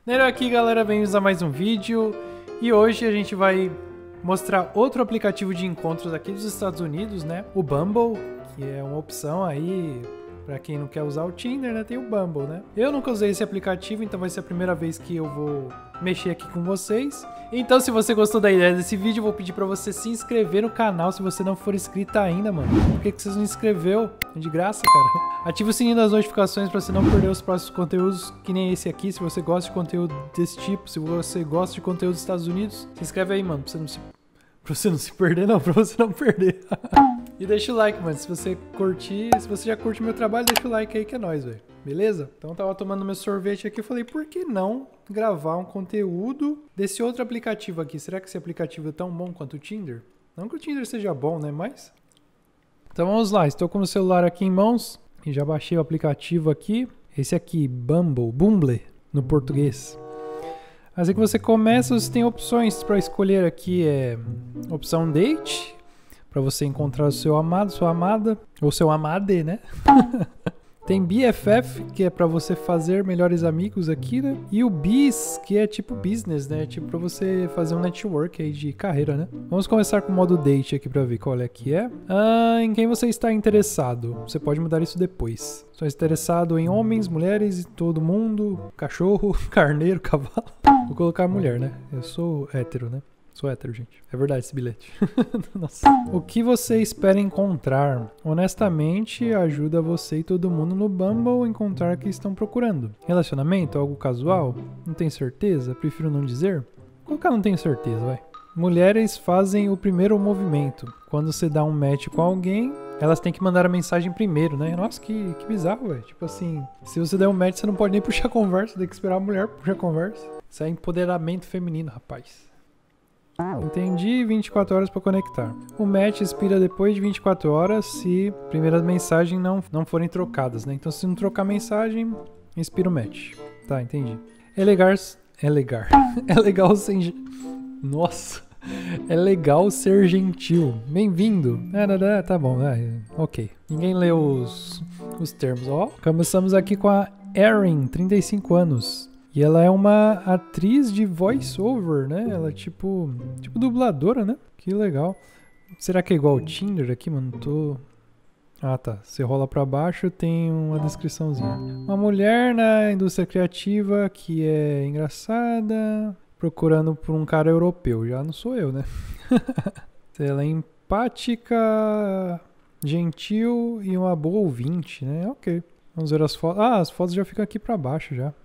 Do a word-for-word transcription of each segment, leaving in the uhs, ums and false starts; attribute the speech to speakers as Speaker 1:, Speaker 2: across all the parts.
Speaker 1: Nero aqui, galera, bem-vindos a mais um vídeo. E hoje a gente vai mostrar outro aplicativo de encontros aqui dos Estados Unidos, né? O Bumble, que é uma opção aí pra quem não quer usar o Tinder, né? Tem o Bumble, né? Eu nunca usei esse aplicativo, então vai ser a primeira vez que eu vou mexer aqui com vocês. Então, se você gostou da ideia desse vídeo, eu vou pedir pra você se inscrever no canal se você não for inscrito ainda, mano. Por que que você não inscreveu? É de graça, cara. Ativa o sininho das notificações pra você não perder os próximos conteúdos, que nem esse aqui. Se você gosta de conteúdo desse tipo, se você gosta de conteúdo dos Estados Unidos, se inscreve aí, mano, pra você não se, pra você não se perder, não, pra você não perder. E deixa o like, mano, se você curtir, se você já curte meu trabalho, deixa o like aí que é nóis, velho. Beleza? Então eu tava tomando meu sorvete aqui, eu falei, por que não gravar um conteúdo desse outro aplicativo aqui? Será que esse aplicativo é tão bom quanto o Tinder? Não que o Tinder seja bom, né, mas... Então vamos lá, estou com o celular aqui em mãos e já baixei o aplicativo aqui. Esse aqui, Bumble, Bumble, no português. Assim que você começa, você tem opções para escolher aqui, é opção date, para você encontrar o seu amado, sua amada, ou seu amade, né? Tem B F F, que é pra você fazer melhores amigos aqui, né? E o Biz, que é tipo business, né? Tipo pra você fazer um network aí de carreira, né? Vamos começar com o modo date aqui pra ver qual é que é. Ah, em quem você está interessado? Você pode mudar isso depois. Estou interessado em homens, mulheres, todo mundo, cachorro, carneiro, cavalo. Vou colocar mulher, né? Eu sou hétero, né? Sou hétero, gente. É verdade esse bilhete. Nossa. O que você espera encontrar? Honestamente, ajuda você e todo mundo no Bumble a encontrar o que estão procurando. Relacionamento? Algo casual? Não tem certeza? Prefiro não dizer? Vou colocar não tenho certeza, vai. Mulheres fazem o primeiro movimento. Quando você dá um match com alguém, elas têm que mandar a mensagem primeiro, né? Nossa, que, que bizarro, velho. Tipo assim, se você der um match, você não pode nem puxar conversa. Tem que esperar a mulher puxar conversa. Isso é empoderamento feminino, rapaz. Entendi, vinte e quatro horas para conectar. O match expira depois de vinte e quatro horas se primeiras mensagens não, não forem trocadas, né? Então se não trocar mensagem, expira o match. Tá, entendi. É legal... É legal. É legal ser... Nossa. É legal ser gentil. Bem-vindo. É, tá bom, é, ok. Ninguém leu os, os termos, ó. Começamos aqui com a Erin, trinta e cinco anos. E ela é uma atriz de voice-over, né? Ela é tipo, tipo dubladora, né? Que legal. Será que é igual o Tinder aqui, mano? Tô... Ah, tá. Você rola pra baixo, tem uma descriçãozinha. Uma mulher na indústria criativa que é engraçada, procurando por um cara europeu. Já não sou eu, né? Ela é empática, gentil e uma boa ouvinte, né? Ok. Vamos ver as fotos. Ah, as fotos já ficam aqui pra baixo já.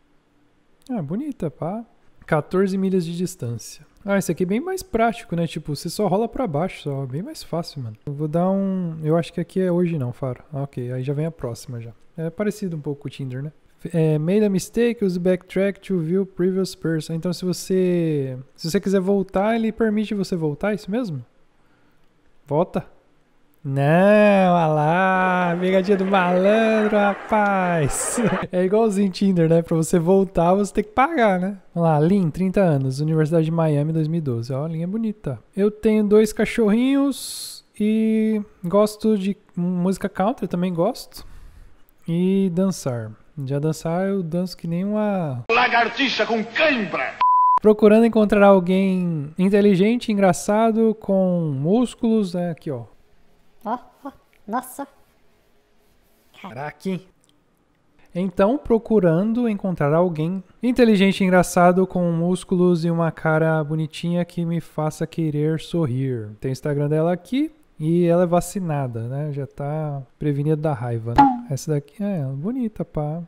Speaker 1: Ah, bonita, pá. quatorze milhas de distância. Ah, esse aqui é bem mais prático, né? Tipo, você só rola pra baixo, só. Bem mais fácil, mano. Eu vou dar um... Eu acho que aqui é hoje não, Faro. Ah, ok. Aí já vem a próxima já. É parecido um pouco com o Tinder, né? É, made a mistake, use backtrack to view previous person. Então, se você... Se você quiser voltar, ele permite você voltar, é isso mesmo? Volta. Não, olha lá, pegadinha do malandro, rapaz. É igualzinho Tinder, né? Pra você voltar, você tem que pagar, né? Vamos lá, Lin, trinta anos, Universidade de Miami, dois mil e doze. Ó, a Lin é bonita. Eu tenho dois cachorrinhos e gosto de música country, também gosto. E dançar. Já dançar, eu danço que nem uma... lagartixa com cãibra. Procurando encontrar alguém inteligente, engraçado, com músculos, né? Aqui, ó.
Speaker 2: Ó, oh, oh, nossa.
Speaker 1: Caraca, hein? Então, procurando encontrar alguém inteligente e engraçado com músculos e uma cara bonitinha que me faça querer sorrir. Tem o Instagram dela aqui e ela é vacinada, né? Já tá prevenida da raiva, né? Essa daqui é bonita, pá.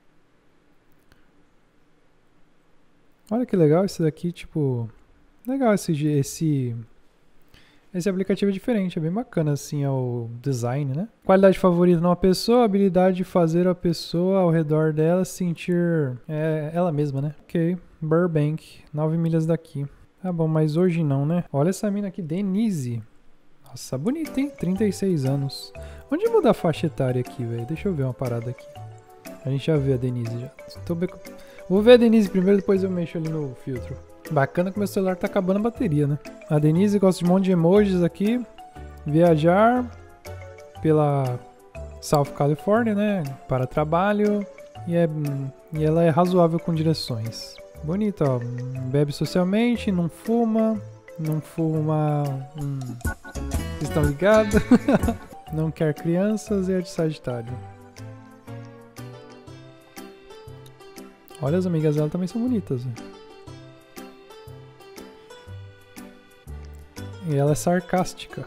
Speaker 1: Olha que legal esse daqui, tipo... Legal esse... esse... Esse aplicativo é diferente, é bem bacana assim, é o design, né? Qualidade favorita numa pessoa, habilidade de fazer a pessoa ao redor dela sentir é, ela mesma, né? Ok, Burbank, nove milhas daqui. Tá bom, mas hoje não, né? Olha essa mina aqui, Denise. Nossa, bonita, hein? trinta e seis anos. Onde muda a faixa etária aqui, velho? Deixa eu ver uma parada aqui. A gente já viu a Denise já. Tô bem... Vou ver a Denise primeiro, depois eu mexo ali no filtro. Bacana que meu celular tá acabando a bateria, né? A Denise gosta de um monte de emojis aqui. Viajar pela South California, né? Para trabalho. E é E ela é razoável com direções. Bonita, ó. Bebe socialmente, não fuma. Não fuma... Hum. Vocês estão ligados? Não quer crianças e é de Sagitário. Olha, as amigas dela também são bonitas. Né? E ela é sarcástica.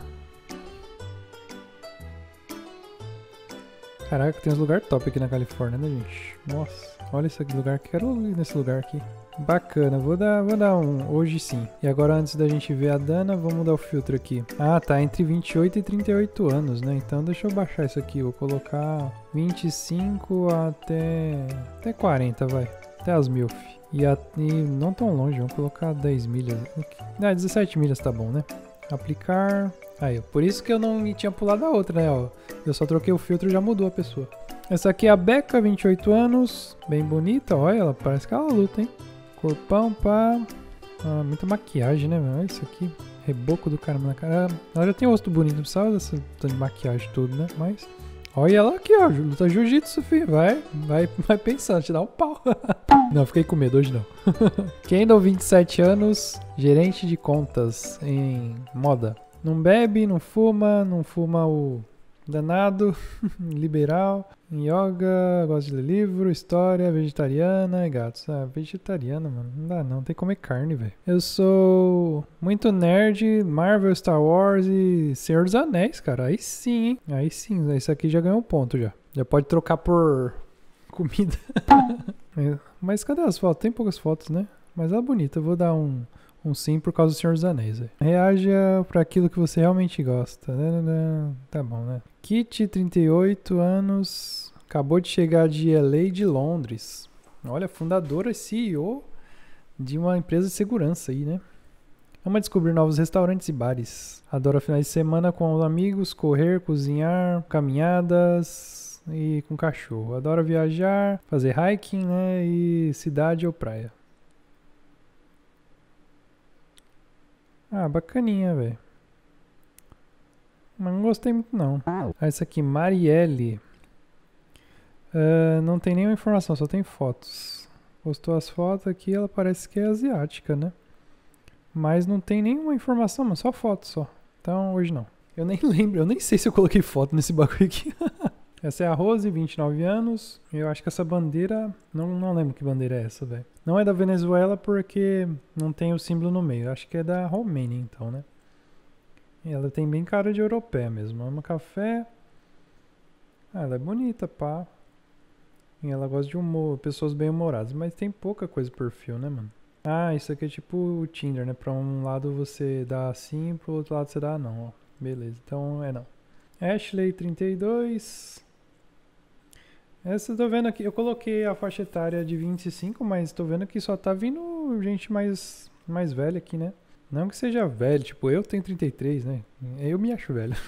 Speaker 1: Caraca, tem uns lugares top aqui na Califórnia, né, gente? Nossa, olha esse aqui, lugar. Quero ir nesse lugar aqui. Bacana, vou dar, vou dar um, hoje sim. E agora, antes da gente ver a Dana, vamos mudar o filtro aqui. Ah, tá entre vinte e oito e trinta e oito anos, né? Então deixa eu baixar isso aqui, vou colocar vinte e cinco até, até quarenta, vai. Até as mil. E, a, e não tão longe, vamos colocar dez milhas. Ah, dezessete milhas tá bom, né? Aplicar. Aí, por isso que eu não tinha pulado a outra, né? Ó, eu só troquei o filtro e já mudou a pessoa. Essa aqui é a Becca, vinte e oito anos. Bem bonita, olha, ela parece que ela luta, hein? Corpão, pá. Ah, muita maquiagem, né, meu? Olha isso aqui. Reboco do caramba na cara. Ela já tem o rosto bonito, não precisava dessa de maquiagem tudo, né? Mas. Olha ela aqui, ó. Luta jiu-jitsu, filho. Vai, vai, vai pensando, te dá um pau. Não, fiquei com medo hoje não. Kendall, vinte e sete anos. Gerente de contas em moda. Não bebe, não fuma, não fuma o danado, liberal, yoga, gosta de ler livro, história, vegetariana e gatos. Ah, vegetariana, mano, não dá não, tem que comer carne, velho. Eu sou muito nerd, Marvel, Star Wars e Senhor dos Anéis, cara. Aí sim, hein? Aí sim, isso aqui já ganhou um ponto já. Já pode trocar por comida. Mas cadê as fotos? Tem poucas fotos, né? Mas ela é bonita, eu vou dar um... Um sim por causa do Senhor dos Anéis. Véio. Reaja para aquilo que você realmente gosta. Tá bom, né? Kit, trinta e oito anos. Acabou de chegar de L A de Londres. Olha, fundadora e C E O de uma empresa de segurança aí, né? Ama descobrir novos restaurantes e bares. Adora finais de semana com os amigos, correr, cozinhar, caminhadas e com cachorro. Adora viajar, fazer hiking, né? E cidade ou praia. Ah, bacaninha, velho. Mas não gostei muito, não. Ah, essa aqui, Marielle. Uh, não tem nenhuma informação, só tem fotos. Postou as fotos aqui, ela parece que é asiática, né? Mas não tem nenhuma informação, mas só foto só. Então, hoje não. Eu nem lembro, eu nem sei se eu coloquei foto nesse bagulho aqui. Essa é a Rose, vinte e nove anos. Eu acho que essa bandeira... Não, não lembro que bandeira é essa, velho. Não é da Venezuela porque não tem o símbolo no meio. Acho que é da Romênia, então, né? E ela tem bem cara de europeia mesmo. Ama café. Ah, ela é bonita, pá. E ela gosta de humor, pessoas bem humoradas. Mas tem pouca coisa no perfil, né, mano? Ah, isso aqui é tipo o Tinder, né? Pra um lado você dá assim, pro outro lado você dá não, ó. Beleza, então é não. Ashley, trinta e dois... Essa eu tô vendo aqui, eu coloquei a faixa etária de vinte e cinco, mas tô vendo que só tá vindo gente mais, mais velha aqui, né? Não que seja velho, tipo, eu tenho trinta e três, né? Eu me acho velho.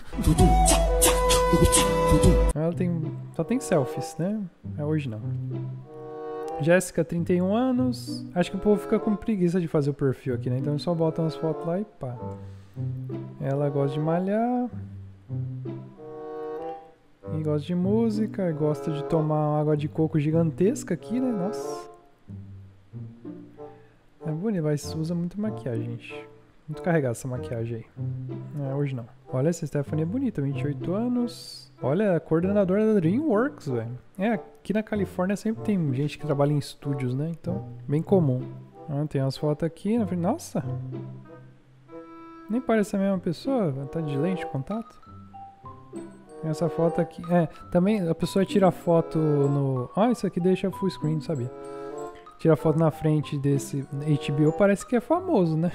Speaker 1: Ela tem, só tem selfies, né? É hoje não. Jéssica, trinta e um anos. Acho que o povo fica com preguiça de fazer o perfil aqui, né? Então só bota umas fotos lá e pá. Ela gosta de malhar. E gosta de música, gosta de tomar água de coco gigantesca aqui, né? Nossa. É bonito, mas usa muito maquiagem, gente. Muito carregada essa maquiagem aí. É, hoje não. Olha, essa Stephanie é bonita, vinte e oito anos. Olha, a coordenadora da DreamWorks, velho. É, aqui na Califórnia sempre tem gente que trabalha em estúdios, né? Então, bem comum. Ah, tem umas fotos aqui na frente. Nossa! Nem parece a mesma pessoa. Tá de lente de contato. Essa foto aqui, é, também a pessoa tira foto no... Ah, isso aqui deixa full screen, não sabia. Tira foto na frente desse H B O, parece que é famoso, né?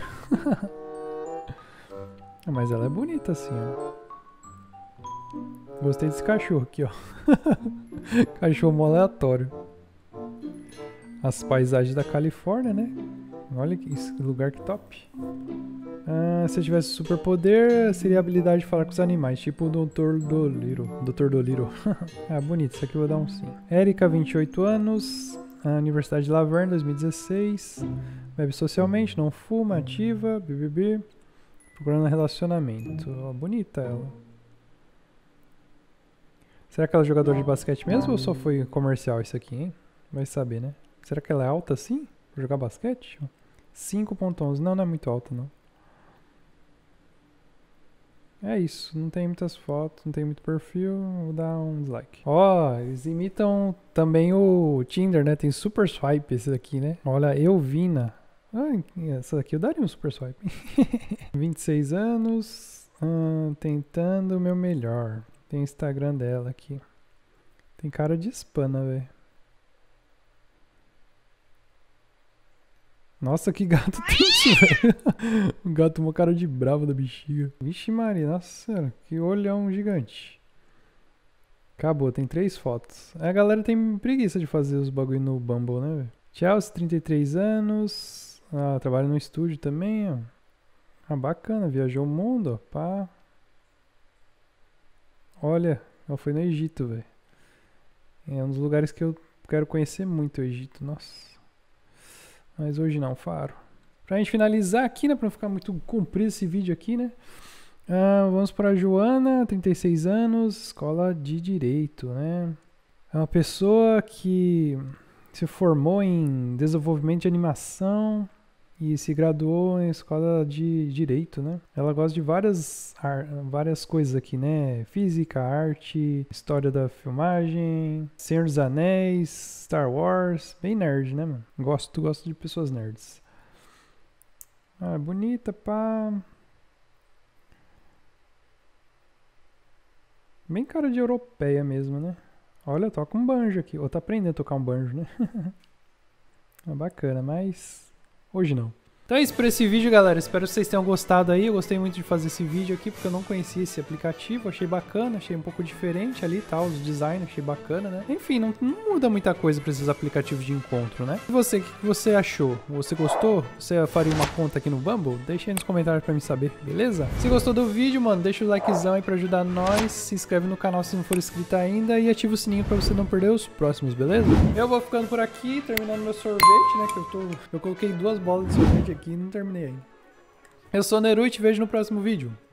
Speaker 1: Mas ela é bonita assim, ó. Gostei desse cachorro aqui, ó. Cachorro mó aleatório. As paisagens da Califórnia, né? Olha que lugar que top. Ah, se eu tivesse superpoder, seria a habilidade de falar com os animais, tipo o doutor Dolittle. doutor Dolittle. Ah, bonito, isso aqui eu vou dar um sim. Érica, vinte e oito anos, Universidade de Laverne, dois mil e dezesseis. Bebe socialmente, não fuma, ativa, B B B. Procurando relacionamento. Oh, bonita ela. Será que ela é jogadora de basquete mesmo ou só foi comercial isso aqui, hein? Vai saber, né? Será que ela é alta assim? Pra jogar basquete? cinco ponto onze. Não, não é muito alta, não. É isso. Não tem muitas fotos, não tem muito perfil. Vou dar um dislike. Ó, oh, eles imitam também o Tinder, né? Tem super swipe esse daqui, né? Olha, Elvina. Ah, essa daqui eu daria um super swipe. vinte e seis anos. Hum, tentando o meu melhor. Tem o Instagram dela aqui. Tem cara de hispana, velho. Nossa, que gato tenso, velho. O gato tomou cara de bravo da bexiga. Vixe Maria, nossa senhora, que olhão gigante. Acabou, tem três fotos. A galera tem preguiça de fazer os bagulho no Bumble, né, velho? Chelsea, trinta e três anos. Ah, trabalha no estúdio também, ó. Ah, bacana, viajou o mundo, ó. Pá. Olha, ela foi no Egito, velho. É um dos lugares que eu quero conhecer muito, o Egito, nossa. Mas hoje não, Faro. Pra gente finalizar aqui, né? Pra não ficar muito comprido esse vídeo aqui, né? Ah, vamos pra Joana, trinta e seis anos, escola de Direito, né? É uma pessoa que se formou em desenvolvimento de animação e se graduou em escola de Direito, né? Ela gosta de várias, várias coisas aqui, né? Física, arte, história da filmagem, Senhor dos Anéis, Star Wars. Bem nerd, né, mano? Gosto, gosto de pessoas nerds. Ah, bonita, pá. Bem cara de europeia mesmo, né? Olha, toca um banjo aqui. Ou tá aprendendo a tocar um banjo, né? É bacana, mas hoje não. Então é isso por esse vídeo, galera. Espero que vocês tenham gostado aí. Eu gostei muito de fazer esse vídeo aqui, porque eu não conhecia esse aplicativo. Achei bacana, achei um pouco diferente ali e tal. Os design, achei bacana, né? Enfim, não, não muda muita coisa para esses aplicativos de encontro, né? E você, o que você achou? Você gostou? Você faria uma conta aqui no Bumble? Deixa aí nos comentários pra mim saber, beleza? Se gostou do vídeo, mano, deixa o likezão aí pra ajudar nós. Se inscreve no canal se não for inscrito ainda. E ativa o sininho pra você não perder os próximos, beleza? Eu vou ficando por aqui, terminando meu sorvete, né? Que eu tô... Eu coloquei duas bolas de sorvete aqui e não terminei ainda. Eu sou o Neru e te vejo no próximo vídeo.